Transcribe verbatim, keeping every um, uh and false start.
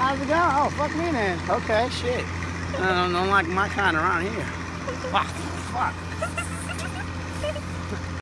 How's it going? Oh, fuck me then. Okay, shit. I don't, don't like my kind around here. Fuck, fuck.